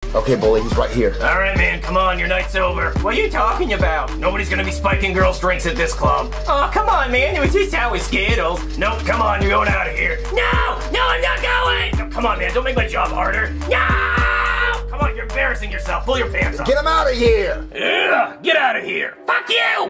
Okay, bully, he's right here. All right, man, come on, your night's over. What are you talking about? Nobody's gonna be spiking girls' drinks at this club. Oh, come on, man, it was just how we Skittles. Nope, come on, you're going out of here. No, I'm not going. No, come on, man, don't make my job harder. No! Come on, you're embarrassing yourself. Pull your pants up. Get him out of here! Ugh, get out of here. Fuck you!